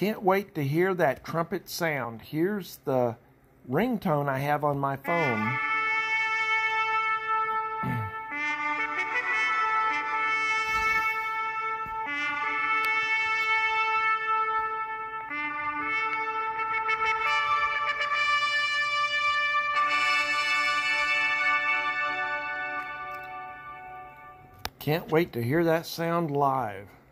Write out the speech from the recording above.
Can't wait to hear that trumpet sound. Here's the ringtone I have on my phone. Can't wait to hear that sound live.